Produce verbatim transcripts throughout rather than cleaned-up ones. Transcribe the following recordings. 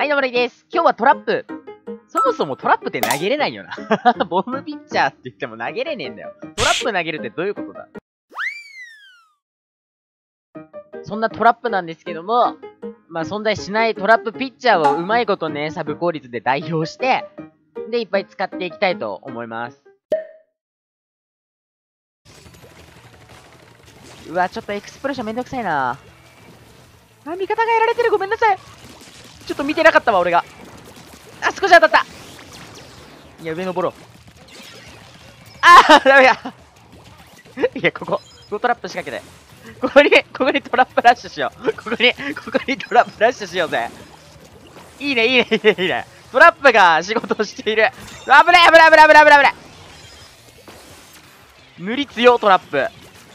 はい、どうもれいです。今日はトラップ。そもそもトラップって投げれないよな。ボムピッチャーって言っても投げれねえんだよ。トラップ投げるってどういうことだ？そんなトラップなんですけども、まあ存在しないトラップピッチャーをうまいことね、サブ効率で代表して、で、いっぱい使っていきたいと思います。うわ、ちょっとエクスプローションめんどくさいな。あ、味方がやられてる。ごめんなさい。ちょっと見てなかったわ、俺が。あ、少し当たった。いや、上登ろう。あー、ダメだ。いや、ここ、ここトラップ仕掛けて。ここに、ここにトラップラッシュしよう。ここに、ここにトラップラッシュしようぜ。いいね、いいね、いいね、いいね。トラップが仕事をしている。危ない、危ない、危ない、危ない、危ない、危ない。無理強、トラップ。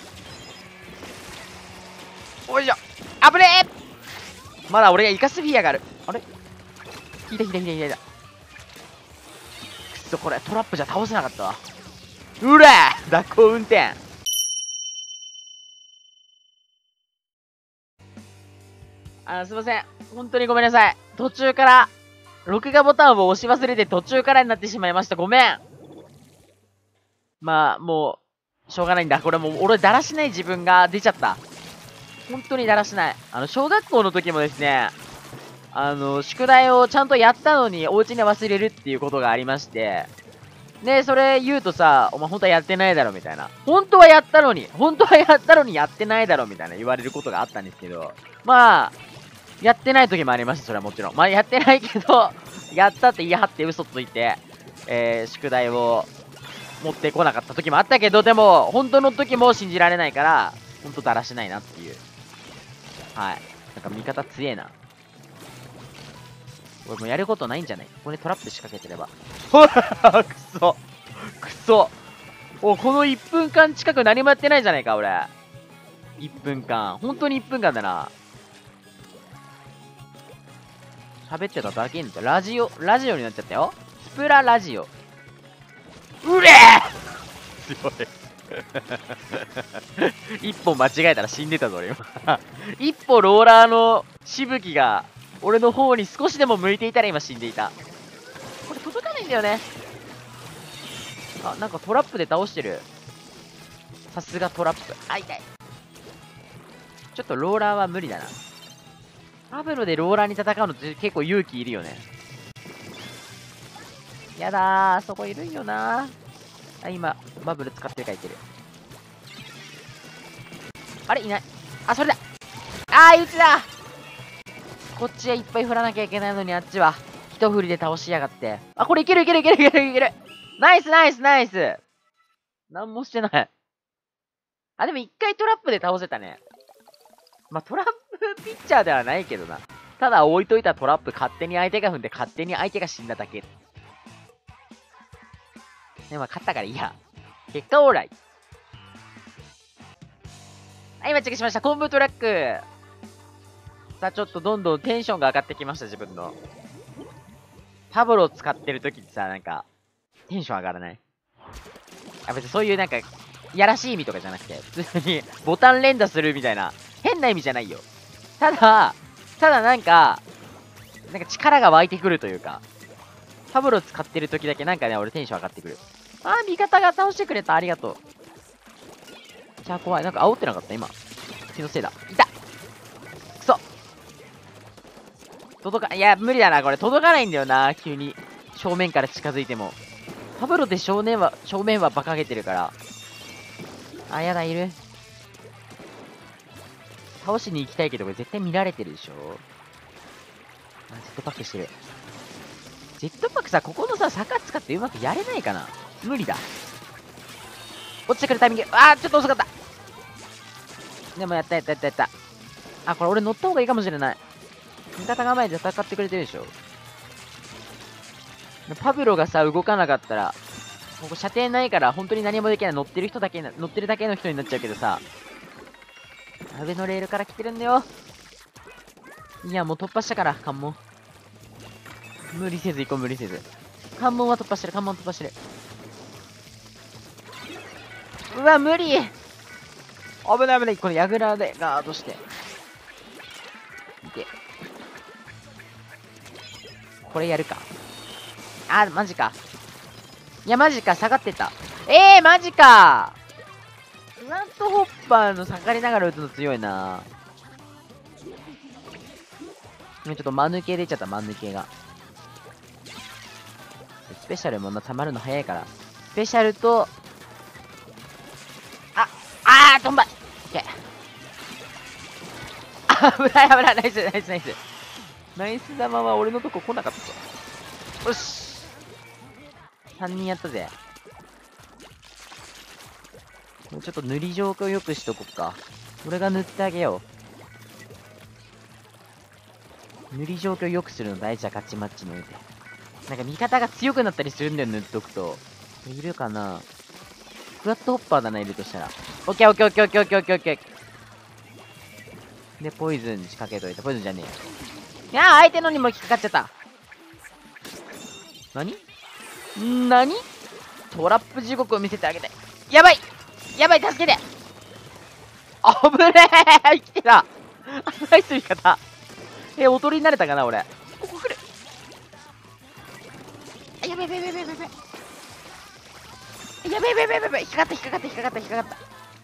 おいしょ。危ねえ。まだ俺がイカスフィアがある。あれ引いた引いた引いた引いた。くそ、これトラップじゃ倒せなかったわ。うらー蛇行運転。あの、すいません。本当にごめんなさい。途中から、録画ボタンを押し忘れて途中からになってしまいました。ごめん。まあ、もう、しょうがないんだ。これもう、俺、だらしない自分が出ちゃった。本当にだらしない。あの、小学校の時もですね、あの、宿題をちゃんとやったのに、お家で忘れるっていうことがありまして、で、それ言うとさ、お前本当はやってないだろ、みたいな。本当はやったのに、本当はやったのにやってないだろ、みたいな言われることがあったんですけど、まあ、やってない時もありました、それはもちろん。まあ、やってないけど、やったって言い張って嘘ついて、えー、宿題を持ってこなかった時もあったけど、でも、本当の時も信じられないから、本当だらしないなっていう。はい。なんか味方強えな。俺もうやることないんじゃない？ここにトラップ仕掛けてれば。ほらくそくそお、このいっぷんかん近く何もやってないじゃないか、俺。いっぷんかん。本当にいっぷんかんだな。喋ってただけになっちゃう。ラジオ、ラジオになっちゃったよ。スプララジオ。うれー強い。一本間違えたら死んでたぞ、俺今。一歩ローラーのしぶきが、俺の方に少しでも向いていたら今死んでいた。これ届かないんだよね。あ、なんかトラップで倒してる。さすがトラップ。あ、痛い。ちょっとローラーは無理だな。パブロでローラーに戦うのって結構勇気いるよね。やだー、そこいるんよなー。あ、今、バブル使ってるか言ってる。あれいない。あ、それだ。あー、うちだ。こっちはいっぱい振らなきゃいけないのに、あっちは一振りで倒しやがって。あ、これいけるいけるいけるいけるいける。ナイスナイスナイス。なんもしてない。あ、でも一回トラップで倒せたね。まあ、トラップピッチャーではないけどな。ただ置いといたトラップ勝手に相手が踏んで勝手に相手が死んだだけ。でも勝ったからいいや。結果オーライ。はい、今チェックしました。コンボトラック。さあ、ちょっとどんどんテンションが上がってきました、自分の。パブロを使ってる時ってさ、なんか、テンション上がらない？あ、別にそういうなんか、やらしい意味とかじゃなくて、普通にボタン連打するみたいな、変な意味じゃないよ。ただ、ただなんか、なんか力が湧いてくるというか、パブロ使ってる時だけなんかね、俺テンション上がってくる。あー、味方が倒してくれた。ありがとう。じゃあ怖い。なんか煽ってなかった今。気のせいだ。いたくそ届か、いや、無理だな。これ届かないんだよな。急に。正面から近づいても。パブロで正面は、正面は馬鹿げてるから。あ、やだ、いる。倒しに行きたいけど、これ絶対見られてるでしょ。あ、ジェットパックしてる。ジェットパックさ、ここのさ、坂使ってうまくやれないかな？無理だ。落ちてくるタイミング。あー、ちょっと遅かった。でもやったやったやったやった。あ、これ俺乗った方がいいかもしれない。味方が前で戦ってくれてるでしょ。パブロがさ、動かなかったら、ここ射程ないから、本当に何もできない。乗ってる人だけな、乗ってるだけの人になっちゃうけどさ。上のレールから来てるんだよ。いや、もう突破したから、関門。無理せず行こう、無理せず。関門は突破してる、関門突破してる。うわ、無理。危ない危ない。この矢倉でガードして。いて。 これやるか。あー、マジか。いや、マジか。下がってった。えー、マジか。フラントホッパーの下がりながら打つの強いな。今ちょっと間抜け出ちゃった、間抜けが。スペシャルもな、溜まるの早いから。スペシャルと、あ、あー、飛んばい。オッケー。あ、危ない、危ない。ナイス、ナイス、ナイス。ナイス玉は俺のとこ来なかったぞ。よし。さんにんやったぜ。ちょっと塗り状況よくしとこっか。俺が塗ってあげよう。塗り状況よくするの大事だ、ガチマッチにおいて。なんか味方が強くなったりするんだよ、塗っとくと。いるかな。フラットホッパーだな、いるとしたら。オッケーオッケーオッケーオッケーオッケーオッケーオッケー。で、ポイズン仕掛けといて。ポイズンじゃねえよ。いやー、相手のにも引っかかっちゃった。何ん何トラップ地獄を見せてあげて。やばいやばい、助けて。危ねえ生きてた。ナイス味方。え、おとりになれたかな、俺。ここ来る。あ、やべやべやべやべやべ。やべやべやべやべ。引っかかった引っかかった引っかかった引っかかった。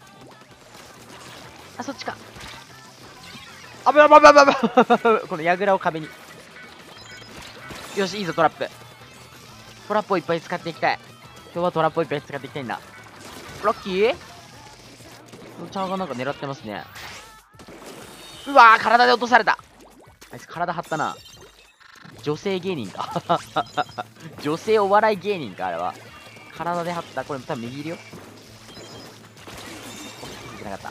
あ、そっちか。あぶやばばばばば。この櫓を壁に。よし、いいぞ、トラップ。トラップをいっぱい使っていきたい。今日はトラップをいっぱい使っていきたいんだ。ラッキーチャーがなんか狙ってますね。うわー、体で落とされた。あいつ体張ったな。女性芸人か。女性お笑い芸人か、あれは。体で張った。これ多分右いるよ。気づいてなかった。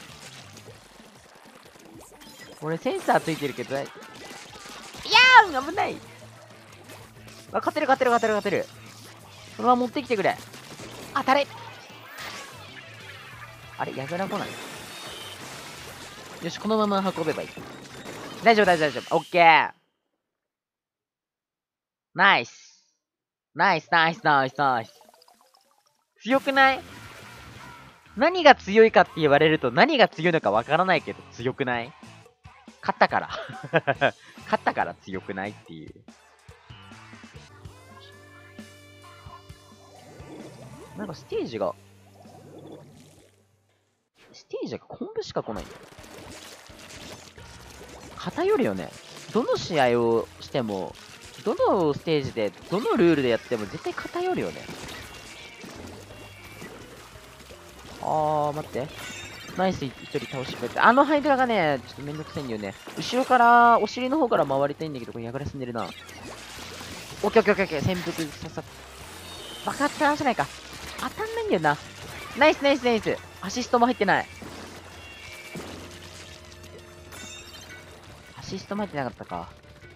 俺センサーついてるけど、いやー危ない。あ、勝てる勝てる勝てる勝てる。そのまま持ってきてくれ。あ、たれ。あれ、やぐら来ない。よし、このまま運べばいい。大丈夫大丈夫大丈夫。オッケー。ナイス。ナイスナイスナイスナイス。強くない？何が強いかって言われると何が強いのかわからないけど強くない？勝ったから。勝ったから強くないっていう。なんかステージが、ステージが昆布しか来ないんだよ。偏るよね。どの試合をしても、どのステージで、どのルールでやっても絶対偏るよね。あー、待って。ナイス、一人倒してくれて。あのハイドラがね、ちょっとめんどくさいんだよね。後ろから、お尻の方から回りたいんだけど、これやがらすんでるな。オッケーオッケーオッケーオッケー。潜伏ささ。爆発倒せないか。当たんないんだよな。ナイスナイスナイス。アシストも入ってない。アシストも入ってなかったか。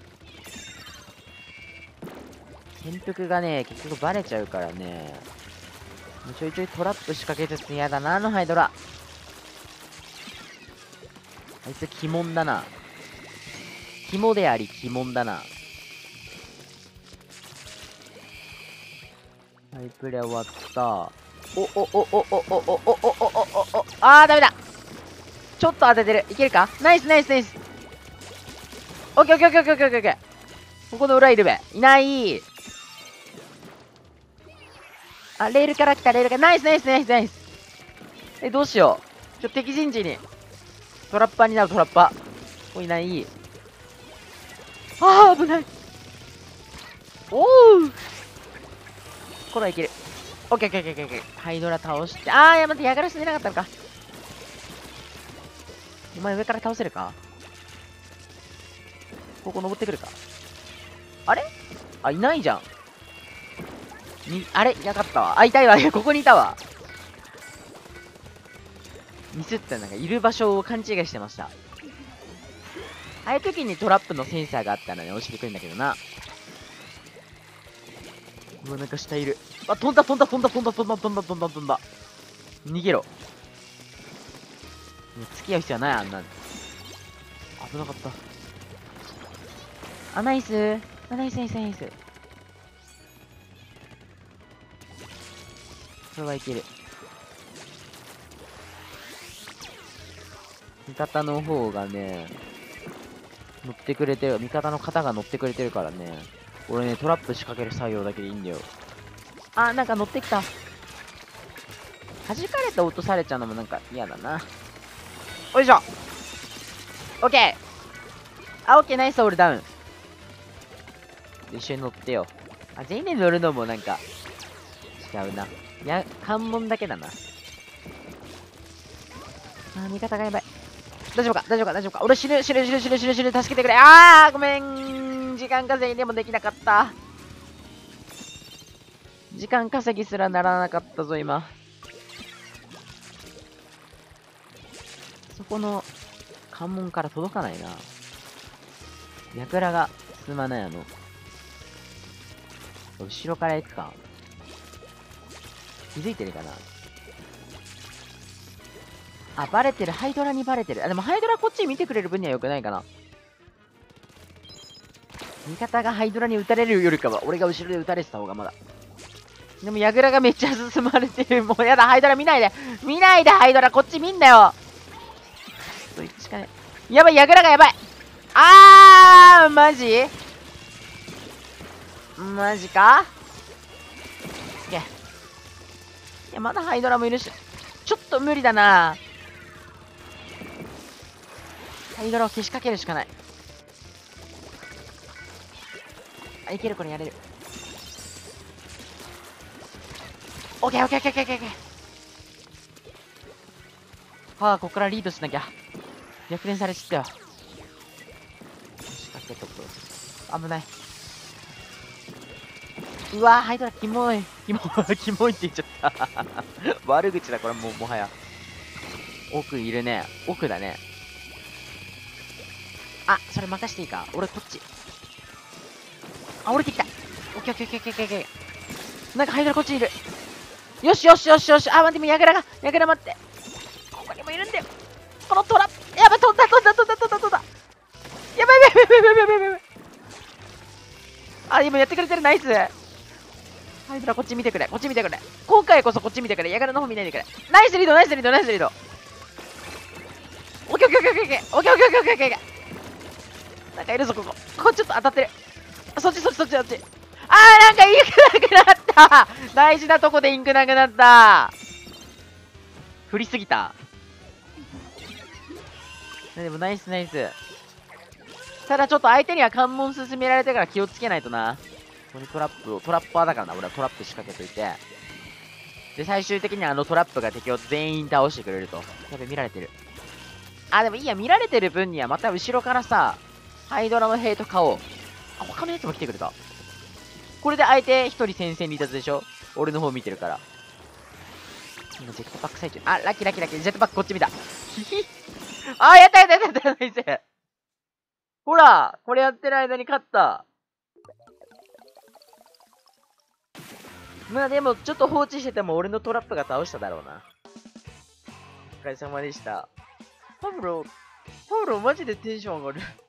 潜伏がね、結局バレちゃうからね。もうちょいちょいトラップ仕掛けつつ嫌だな、あのハイドラ。あいつ鬼門だな。肝であり鬼門だな。はい、プレイ終わった。お、お、お、お、お、お、お、お、お、お、お、お、あー、ダメだ。ちょっと当ててる。いけるか？ナイス、ナイス、ナイス。オッケー、オッケー、オッケー、オッケー、オッケー、オッケー。ここの裏いるべ。いない。あ、レールから来た、レールから。ナイス、ナイス、ナイス、ナイス。え、どうしよう。ちょ、敵陣地に。トラッパーになる、トラッパー。ここいない。あー、危ない。おー。これはいける。オッケーオッケーオッケーオッケー。ハイドラ倒して。あー、いや、待って、やがらせてなかったのか。お前上から倒せるか？ここ登ってくるか？あれ？あ、いないじゃん。に、あれ？いなかったわ。あ、いたいわ。ここにいたわ。ミスった。なんかいる場所を勘違いしてました。ああいう時にトラップのセンサーがあったらね、押してくるんだけどな。うわ、なんか下いる。あ、飛んだ飛んだ飛んだ飛んだ飛んだ飛んだ飛んだ飛んだ。逃げろ。付き合う必要はない、あんな。危なかった。あ、ナイス。あ、ナイスナイスナイス。これはいける。味方の方がね、 乗ってくれてる、味方の方が乗ってくれてるからね。俺ね、トラップ仕掛ける作業だけでいいんだよ。あ、なんか乗ってきた。弾かれて落とされちゃうのもなんか嫌だな。よいしょ。オッケー。あ、オッケー、ナイス、俺ダウン。一緒に乗ってよ。あ、全員で乗るのもなんか、違うな。いや、関門だけだな。あー、味方がやばい。大丈夫か大丈夫か大丈夫か俺死ぬ死ぬ死ぬ死ぬ死ぬ死ぬ助けてくれ。あー、ごめん。時間稼ぎでもできなかった。時間稼ぎすらならなかったぞ、今。そこの関門から届かないな。櫓が進まないの。後ろから行くか。気づいてるかな。あ、バレてる。ハイドラにバレてる。あ、でもハイドラこっち見てくれる分には良くないかな。味方がハイドラに撃たれるよりかは、俺が後ろで撃たれてた方がまだ。でも、櫓がめっちゃ進まれてる。もうやだ、ハイドラ見ないで。見ないで、ハイドラ。こっち見んなよ。そいつしかね。やばい、櫓がやばい。あー、マジマジかいや。いや、まだハイドラもいるし。ちょっと無理だな。ハイドラをけしかけるしかない。あ、いける、これやれる。オッケーオッケーオッケーオッケーオッケー。はあ、ここからリードしなきゃ。逆転されちったよ。仕掛けとく。危ない。うわー、ハイドラ、キモい。キモい、キモいって言っちゃった。悪口だ、これもう、もはや。奥いるね。奥だね。あ、それ任していいか。俺こっち。あ、降りてきた。オッケーオッケーオッケーオッケーオッケー。なんかハイドラこっちにいる。よしよしよしよし。あ、待って、もうヤグラが、ヤグラ待って。ここにもいるんだよ。このトラップ。やばい、飛んだ飛んだ飛んだ飛んだ飛んだ。やばいやばいやばいやばいやばいやばい。あ、今やってくれてる、ナイス。ハイドラこっち見てくれ。こっち見てくれ。今回こそこっち見てくれ。ヤガラの方見ないでくれ。ナイスリードナイスリードナイスリード。オッケーオッケーオッケーオッケーオッケーオッケーオッケーオッケーオッケーオッケー。なんかいるぞ、ここ。ここちょっと当たってる。そっちそっちそっちそっち。あー、なんかインクなくなった。大事なとこでインクなくなった。振りすぎた。でもナイスナイス。ただちょっと相手には関門進められてから気をつけないとな。ここにトラップを、トラッパーだからな。俺はトラップ仕掛けといて。で、最終的にはあのトラップが敵を全員倒してくれると。やべ、見られてる。あ、でもいいや、見られてる分にはまた後ろからさ、ハイドラのヘイト買おう。あ、他のやつも来てくれた。これで相手一人戦線離脱でしょ。俺の方見てるから。今ジェットパック最中。あ、ラッキーラッキーラッキー。ジェットパックこっち見た。ひひ。あ、やったやったやったやった、ナイス。ほら、これやってる間に勝った。まあでも、ちょっと放置してても俺のトラップが倒しただろうな。お疲れ様でした。パブロ、パブロマジでテンション上がる。